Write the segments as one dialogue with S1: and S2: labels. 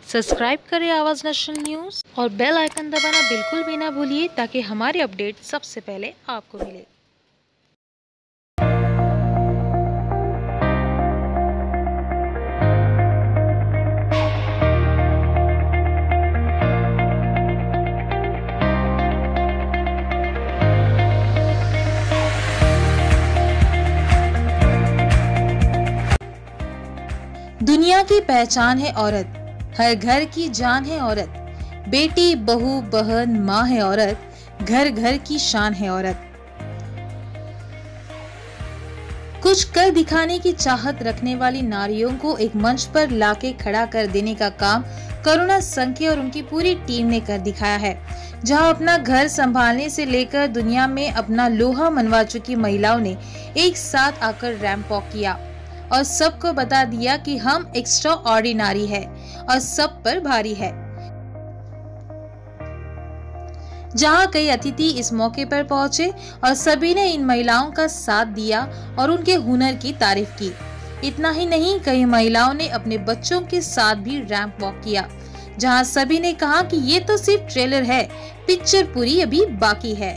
S1: Subscribe करें Awaaz national news और bell icon दबाना बिल्कुल भी ना भूलिए ताकि हमारे अपडेट सबसे पहले आपको मिले। दुनिया की पहचान है औरत, हर घर की जान है औरत, बेटी बहू बहन माँ है औरत, घर घर की शान है औरत। कुछ कर दिखाने की चाहत रखने वाली नारियों को एक मंच पर लाके खड़ा कर देने का काम करुणा संखे और उनकी पूरी टीम ने कर दिखाया है। जहां अपना घर संभालने से लेकर दुनिया में अपना लोहा मनवा चुकी महिलाओं ने एक साथ आकर रैंप वॉक किया और सबको बता दिया कि हम एक्स्ट्रा ऑर्डिनरी है और सब पर भारी है। जहां कई अतिथि इस मौके पर पहुंचे और सभी ने इन महिलाओं का साथ दिया और उनके हुनर की तारीफ की। इतना ही नहीं, कई महिलाओं ने अपने बच्चों के साथ भी रैंप वॉक किया, जहां सभी ने कहा कि ये तो सिर्फ ट्रेलर है, पिक्चर पूरी अभी बाकी है।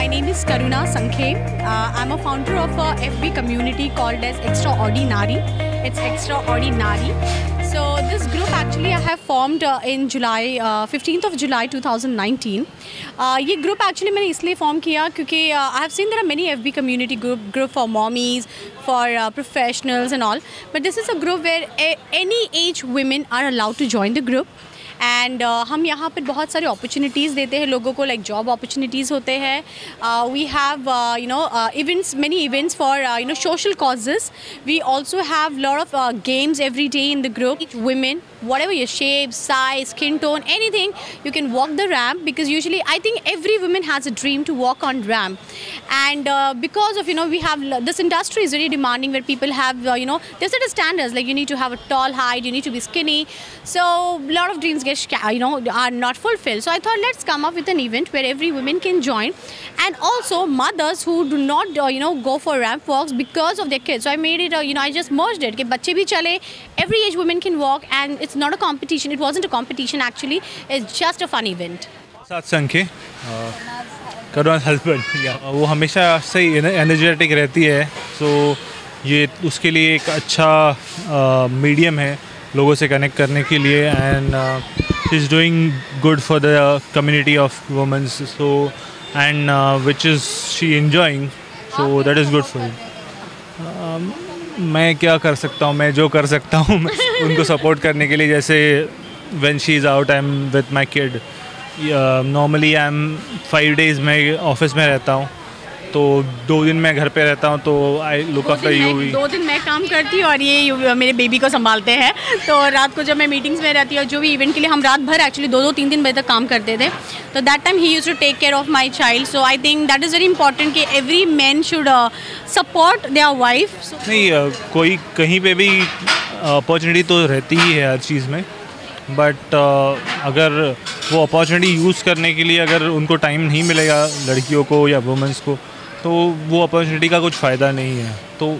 S2: name is Karuna Sankhe. I'm a founder of a FB community called as Extraordinary. It's Extraordinary. So this group actually I have formed in July, 15th of July 2019. ये group actually मैंने इसलिए form किया क्योंकि I have seen there are many FB community group for mommies, for professionals and all. But this is a group where any age women are allowed to join the group. And हम यहाँ पर बहुत सारे opportunities देते हैं लोगों को, like job opportunities होते हैं. We have events, many events for social causes. We also have lot of games every day in the group. Women, whatever your shape, size, skin tone, anything, you can walk the ramp, because usually I think every woman has a dream to walk on ramp. And because of we have this industry is very demanding, where people have there's certain standards, like you need to have a tall height, you need to be skinny, so a lot of dreams get are not fulfilled. So I thought, let's come up with an event where every woman can join, and also mothers who do not go for ramp walks because of their kids. So I made it I just merged it कि बच्चे भी चले, every age woman can walk, and it's not a competition. It wasn't a competition actually. It's just a fun event.
S3: साथ संख्या करुणा husband, वो हमेशा से energetic रहती है. सो ये उसके लिए एक अच्छा मीडियम है लोगों से कनेक्ट करने के लिए, and she is doing good for the community of womens. So and which is she enjoying, so that is good for you. मैं क्या कर सकता हूँ, मैं जो कर सकता हूँ उनको सपोर्ट करने के लिए. जैसे when she is out, I am with my kid. Normally I am 5 days मैं ऑफिस में रहता हूँ, तो 2 दिन मैं घर पे रहता हूँ, तो आई लुक आफ्टर यू.
S2: 2 दिन मैं काम करती हूँ और ये मेरे बेबी को संभालते हैं. तो रात को जब मैं मीटिंग्स में रहती हूँ, जो भी इवेंट के लिए हम रात भर एक्चुअली 2-3 बजे तक काम करते थे, तो दैट टाइम ही used to take care of my child. So I think that is very important कि every man should support their wife.
S3: नहीं, कोई कहीं पे भी अपॉर्चुनिटी तो रहती ही है हर चीज़ में, बट अगर वो अपॉर्चुनिटी यूज़ करने के लिए अगर उनको टाइम नहीं मिलेगा लड़कियों को या वुमेंस को, तो वो अपॉर्चुनिटी का कुछ फ़ायदा नहीं है. तो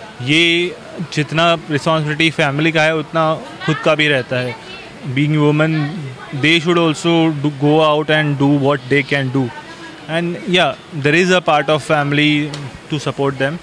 S3: ये जितना रिस्पॉन्सिबिलिटी फैमिली का है उतना खुद का भी रहता है. Being women, they should also go out and do what they can do, and या there is a part of family to support them,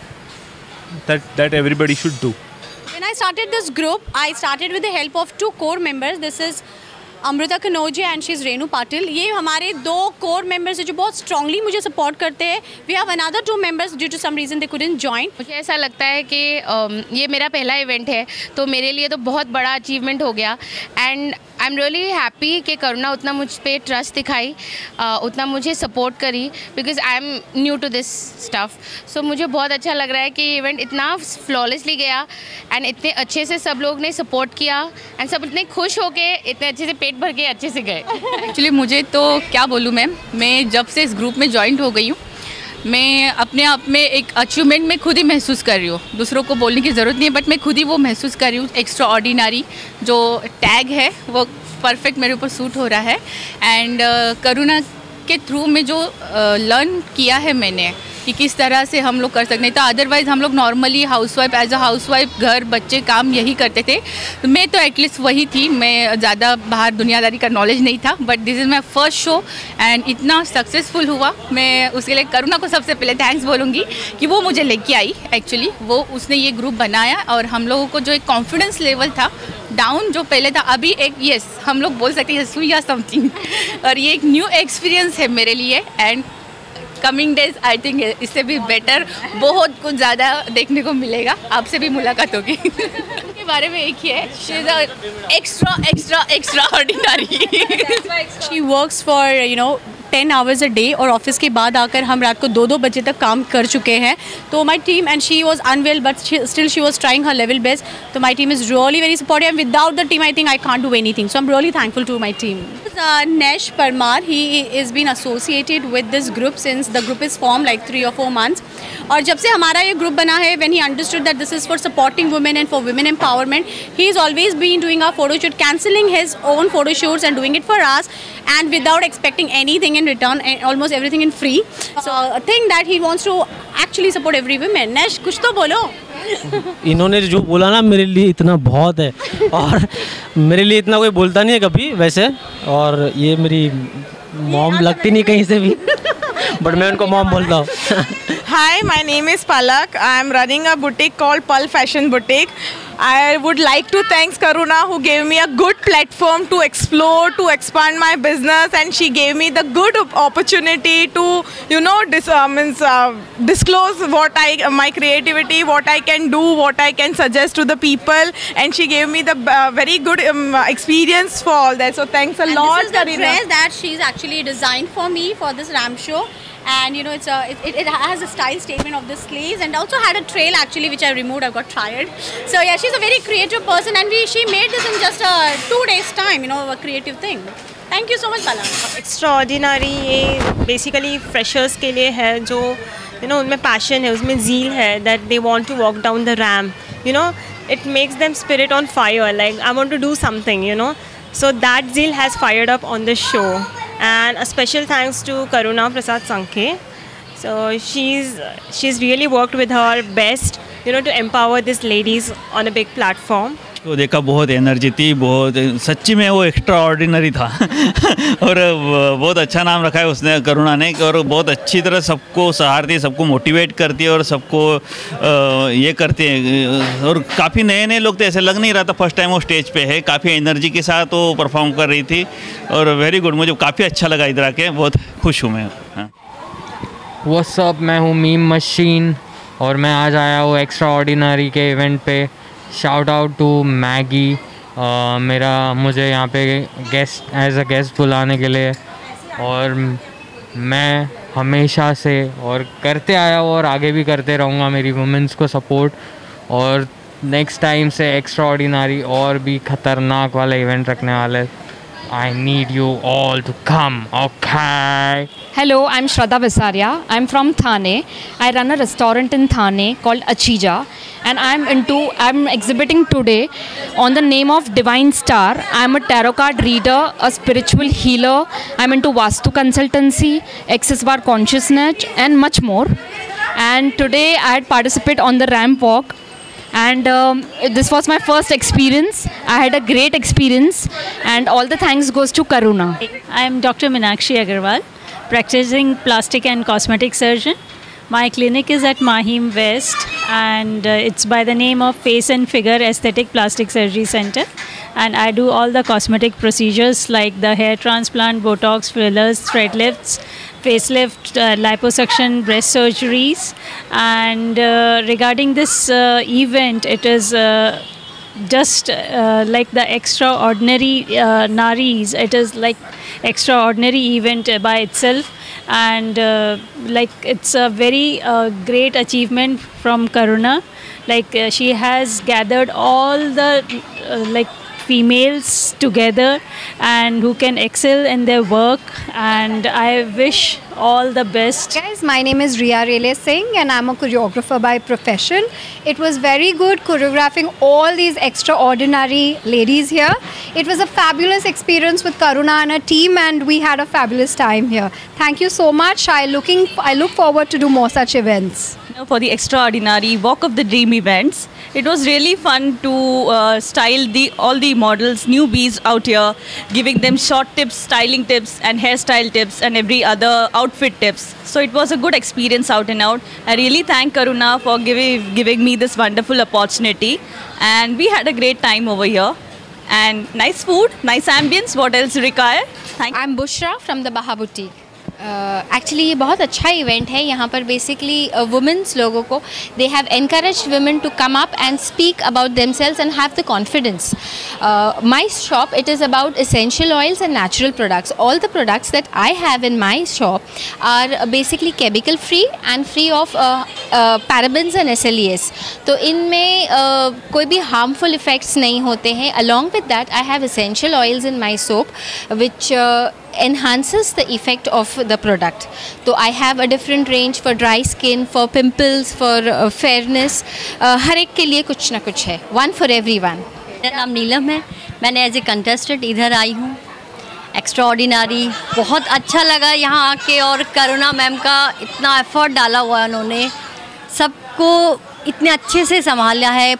S3: that everybody should do.
S2: When I started this group, I started with the help of 2 core members. This is Amrita Kanauje and she is Renu Patil. ये हमारे 2 core members हैं जो बहुत strongly मुझे support करते हैं. We have another 2 members due to some reason they couldn't join.
S4: मुझे ऐसा लगता है कि ये मेरा पहला इवेंट है, तो मेरे लिए तो बहुत बड़ा अचीवमेंट हो गया. And I am really happy कि करुणा उतना मुझ पर ट्रस्ट दिखाई, उतना मुझे सपोर्ट करी, because I am new to this stuff. So मुझे बहुत अच्छा लग रहा है कि ये इवेंट इतना फ्लॉलेसली गया, एंड इतने अच्छे से सब लोग ने सपोर्ट किया, एंड सब इतने खुश हो के इतने अच्छे से पेट भर के अच्छे से गए.
S5: एक्चुअली मुझे तो क्या बोलूँ मैम, मैं जब से इस ग्रुप में ज्वाइन हो गई हूँ, मैं अपने आप में एक अचीवमेंट में खुद ही महसूस कर रही हूँ. दूसरों को बोलने की ज़रूरत नहीं है, बट मैं खुद ही वो महसूस कर रही हूँ. एक्स्ट्रा ऑर्डिनरी जो टैग है वो परफेक्ट मेरे ऊपर सूट हो रहा है. एंड करुणा के थ्रू में जो लर्न किया है मैंने कि किस तरह से हम लोग कर सकते हैं. तो अदरवाइज़ हम लोग normally housewife, as a housewife घर बच्चे काम यही करते थे. तो मैं तो एटलीस्ट वही थी, मैं ज़्यादा बाहर दुनियादारी का नॉलेज नहीं था. But this is my first show and इतना सक्सेसफुल हुआ. मैं उसके लिए करुणा को सबसे पहले थैंक्स बोलूँगी कि वो मुझे लेके आई. एक्चुअली वो उसने ये ग्रुप बनाया, और हम लोगों को जो एक कॉन्फिडेंस लेवल था डाउन जो पहले था, अभी एक येस हम लोग बोल सकते हैं सुई या समथिंग. और ये एक न्यू एक्सपीरियंस है मेरे लिए. And coming days I think इससे भी बेटर बहुत कुछ ज़्यादा देखने को मिलेगा. आपसे भी मुलाकात होगी. के बारे में एक ही है, she is extra extra extraordinary.
S2: She works for 10 hours a day, और ऑफिस के बाद आकर हम रात को 2-2 बजे तक काम कर चुके हैं. तो my team, and she was unwell but still she was trying her level best. तो my team is really very supportive, and without the team I think I can't do anything. So I am really thankful to my team. Nesh Parmar, he is been associated with this group since the group is formed like 3 or 4 months. और जब से हमारा ये group बना है, when he understood that this is for supporting women and for women empowerment, he has always been doing our photo shoot, cancelling his own photo shoots and doing it for us, and without expecting anything in return, and almost everything in free. So I think that he wants to actually support every woman. Nesh, कुछ तो बोलो.
S6: इन्होंने जो बोला ना मेरे लिए इतना बहुत है, और मेरे लिए इतना कोई बोलता नहीं है कभी वैसे. और ये मेरी मॉम लगती नहीं कहीं से भी, बट मैं उनको मॉम बोलता हूँ.
S7: Hi, my name is Palak. I am running a boutique called Pal Fashion Boutique. I would like to thank Karuna who gave me a good platform to explore, to expand my business, and she gave me the good opportunity to, disclose what my creativity, what I can do, what I can suggest to the people, and she gave me the very good experience for all that. So thanks a lot,
S2: This is the
S7: Karina.
S2: dress that she's actually designed for me for this ramp show. And it has a style statement of the sleeves, and also had a trail actually which I removed. I got tired. So yeah, she's a very creative person, and she made this in just 2 days time. A creative thing. Thank you so much, Bala.
S8: Extraordinary ये basically freshers के लिए है जो उनमें passion है, उसमें zeal है, that they want to walk down the ramp. It makes them spirit on fire, like I want to do something. So that zeal has fired up on the show. And a special thanks to Karuna Prasad Sankhe. So she's really worked with her best, to empower these ladies on a big platform.
S9: तो देखा, बहुत energy थी, बहुत सच्ची में वो extra ordinary था. और बहुत अच्छा नाम रखा है उसने, करुणा ने, और बहुत अच्छी तरह सबको सहारती है, सबको मोटिवेट करती है और सबको ये करती है. और काफ़ी नए नए लोग थे, ऐसे लग नहीं रहा था फर्स्ट टाइम वो स्टेज पे है. काफ़ी एनर्जी के साथ वो परफॉर्म कर रही थी और वेरी गुड. मुझे काफ़ी अच्छा लगा इधर आके, बहुत खुश हूँ मैं. हाँ.
S10: व्हाट्स अप, मैं हूँ मीम मशीन और मैं आज आया हूँ एक्स्ट्रा ऑर्डिनरी के इवेंट पे. शाउट आउट टू मैगी, मुझे यहाँ पे एज अ गेस्ट बुलाने के लिए, और मैं हमेशा से और करते आया हूँ और आगे भी करते रहूँगा मेरी वुमेंस को सपोर्ट. और नेक्स्ट टाइम से एक्स्ट्रा ऑर्डिनरी और भी ख़तरनाक वाला इवेंट रखने वाले. I need you all to come, okay?
S11: Hello, I'm Shraddha Visaria. I'm from Thane. I run a restaurant in Thane called Achija, and I'm exhibiting today on the name of Divine Star. I'm a tarot card reader, a spiritual healer. I'm into Vastu consultancy, Access Bar consciousness, and much more. And today I had participated on the ramp walk. And this was my first experience. I had a great experience, and all the thanks goes to Karuna.
S12: I am Dr. Meenakshi Agarwal, practicing plastic and cosmetic surgeon. My clinic is at Mahim West, and it's by the name of Face and Figure Aesthetic Plastic Surgery Center. And I do all the cosmetic procedures like the hair transplant, Botox, fillers, thread lifts, facelift, liposuction, breast surgeries. And regarding this event, it is just like the extraordinary Naris. It is like extraordinary event by itself, and it's a very great achievement from Karuna. She has gathered all the females together and who can excel in their work, and I wish all the best.
S13: Guys, my name is Riya Rele Singh and I'm a choreographer by profession. It was very good choreographing all these extraordinary ladies here. It was a fabulous experience with Karuna and her team, and we had a fabulous time here. Thank you so much. I look forward to do more such events.
S5: For the extraordinary Walk of the Dream events, it was really fun to style all the models, newbies out here, giving them short tips, styling tips and hairstyle tips and every other outfit tips. So it was a good experience out and out. I really thank Karuna for giving me this wonderful opportunity, and we had a great time over here. And nice food, nice ambience. What else require? Thank you.
S11: I'm Bushra from the Baha Boutique. Actually ये बहुत अच्छा event है. यहाँ पर basically womens लोगों को they have encourage women to come up and speak about themselves and have the confidence. My shop, it is about essential oils and natural products. All the products that I have in my shop are basically chemical free and free of parabens and SLES. तो इनमें कोई भी harmful effects नहीं होते हैं. Along with that, I have essential oils in my soap which enhances the effect of the product. So I have a different range for dry skin, for pimples, for fairness. हर एक के लिए कुछ ना कुछ है. One for everyone.
S14: मेरा नाम नीलम है. मैंने एज ए कंटेस्टेंट इधर आई हूँ. एक्स्ट्राऑर्डिनरी बहुत अच्छा लगा यहाँ आके, और करुणा मैम का इतना एफर्ट डाला हुआ है उन्होंने, सबको इतने अच्छे से संभाला है.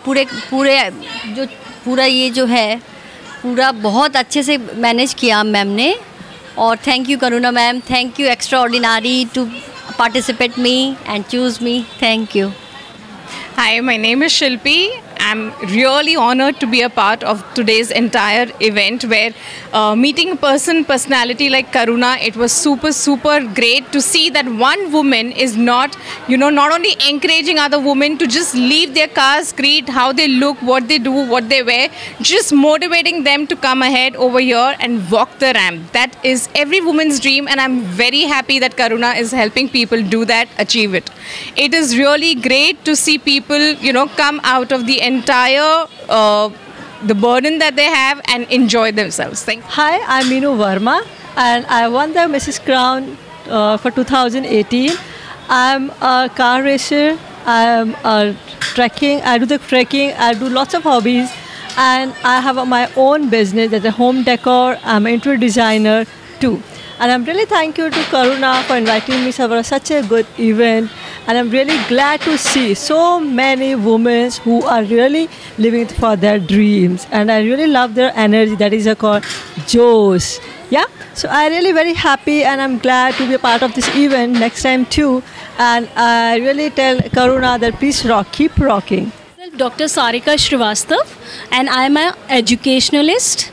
S14: पूरा ये जो है पूरा बहुत अच्छे से मैनेज किया मैम ने. और thank you Karuna ma'am, thank you extraordinary to participate me and choose me. Thank you.
S15: Hi, my name is Shilpi. I'm really honored to be a part of today's entire event where meeting a personality like Karuna, it was super great to see that one woman is not only encouraging other women to just leave their cars, greet how they look, what they do, what they wear, just motivating them to come ahead over here and walk the ramp. That is every woman's dream, and I'm very happy that Karuna is helping people do that, achieve it. It is really great to see people, come out of the entire the burden that they have and enjoy themselves. Thank you.
S16: Hi, I'm Meenu Verma and I won the Mrs. Crown for 2018. I'm a car racer, I'm trekking, I do the trekking, I do lots of hobbies, and I have my own business that's a home decor. I'm an interior designer too. And I'm really thankful to Karuna for inviting me for such a good event. And I'm really glad to see so many women who are really living for their dreams. And I really love their energy. That is called Joes. Yeah. So I'm really very happy, and I'm glad to be a part of this event next time too. And I really tell Karuna that please rock, keep rocking.
S17: Dr. Sarika Srivastav, and I'm an educationalist.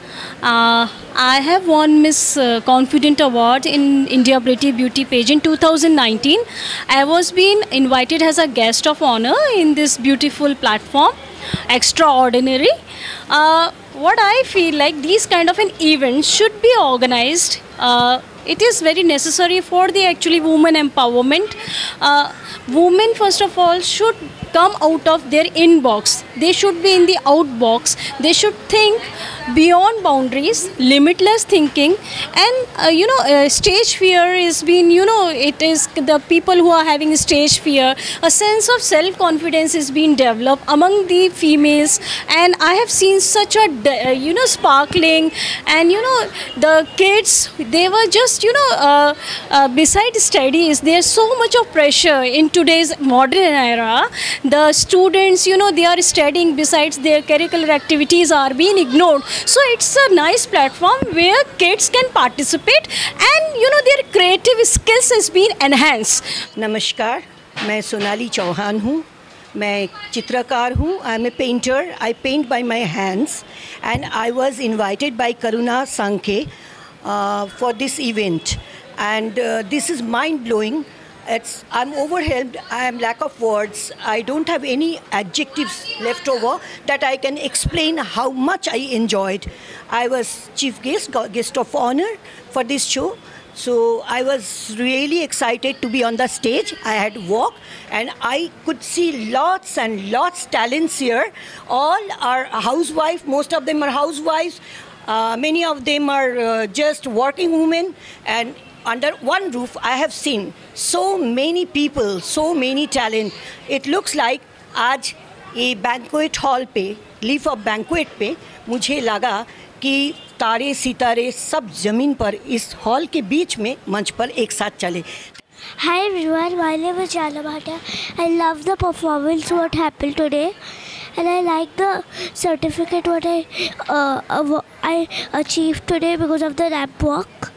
S17: I have won Miss Confident Award in India Pretty Beauty pageant 2019. I was being invited as a guest of honor in this beautiful platform, Extraordinary. What I feel like these kind of an event should be organized. It is very necessary for the actually women empowerment. Women first of all should come out of their inbox. They should be in the outbox. They should think beyond boundaries, limitless thinking, and stage fear is being, it is the people who are having stage fear. A sense of self-confidence is being developed among the females, and I have seen such a sparkling, and the kids, they were just beside studies. There's so much of pressure in today's modern era. The students, they are studying besides their curricular activities are being ignored. So it's a nice platform where kids can participate and their creative skills has been enhanced.
S18: नमस्कार, मैं सोनाली चौहान हूँ. मैं चित्रकार हूँ. I'm a painter. I paint by my hands, and I was invited by Karuna Sankhe for this event, and this is mind-blowing. I'm overwhelmed. I am lack of words. I don't have any adjectives left over that I can explain how much I enjoyed. I was chief guest of honor for this show. So I was really excited to be on the stage. I had walked and I could see lots and lots talents here. All are housewives. Most of them are housewives. Many of them are just working women, and under one roof I have seen so many people, so many talent. It looks like आज ये banquet hall पे, leaf of banquet पे मुझे लगा कि तारे सितारे सब ज़मीन पर इस हॉल के बीच में मंच पर एक साथ चले.
S19: Hi everyone, my name is Jana Bhatia. I love the performance what happened today, and I like the certificate what I achieved today because of the ramp walk.